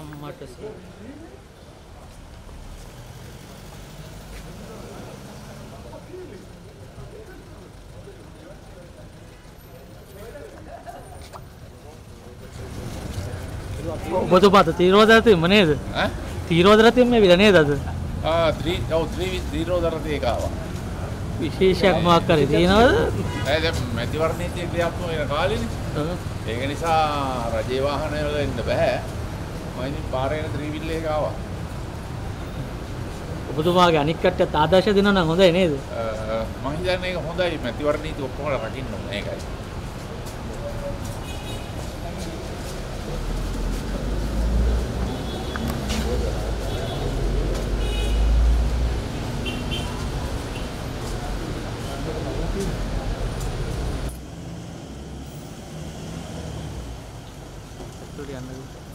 අම්මට ඔබතුමාට තීරෝද රථෙම නේද? ඈ? තීරෝද රථෙම ඇවිල්ලා නේද අද? තීරෝද රථයක ආවා. විශේෂයක් මොකක් කරේ තියෙනවද? දැන් මැතිවරණ නීතිය ක්‍රියාත්මක වෙන කාලෙනේ. ඒක නිසා රජේ වාහන වල එන්න බෑ. මම ඉතින් පාරේ යන ත්‍රිවිල් එකක ආවා. ඔබතුමාගේ අනික් කට්ටියත් ආදර්ශ දෙනවා නම් හොඳයි නේද? මම හිතන්නේ ඒක හොඳයි මැතිවරණ නීති ඔක්කොම රකින්න ඕනේ ඒකයි. යන්නද